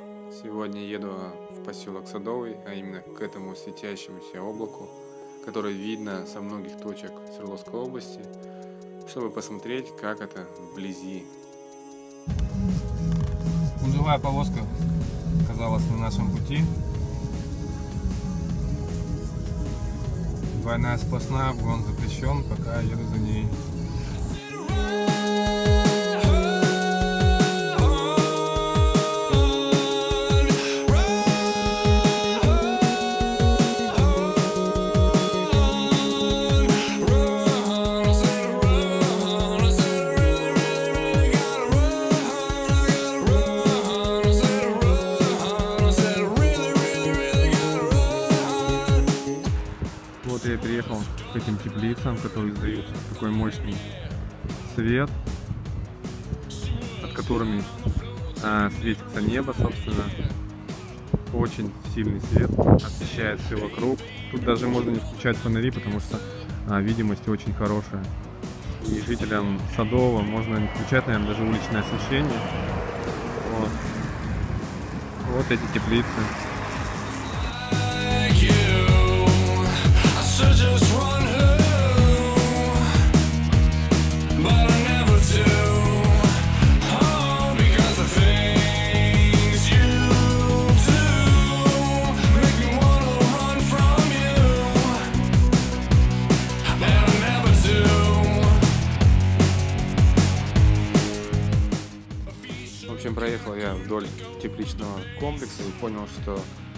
Сегодня еду в поселок Садовый, а именно к этому светящемуся облаку, которое видно со многих точек Свердловской области, чтобы посмотреть, как это вблизи. Гужевая повозка оказалась на нашем пути. Двойная сплошная, обгон запрещен, пока еду за ней. Вот я приехал к этим теплицам, которые издают такой мощный свет, от которыми светится небо, собственно. Очень сильный свет, освещает все вокруг. Тут даже можно не включать фонари, потому что видимость очень хорошая. И жителям Садового можно не включать, наверное, даже уличное освещение. Вот эти теплицы. В общем, проехал я вдоль тепличного комплекса и понял, что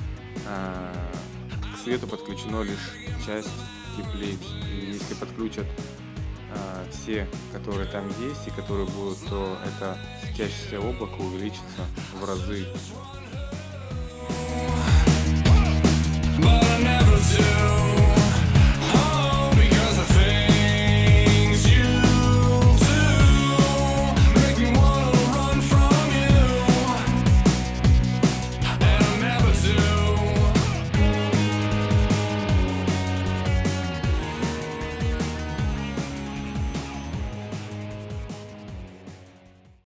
к свету подключено лишь часть теплиц. И если подключат все, которые там есть и которые будут, то это светящееся облако увеличится в разы.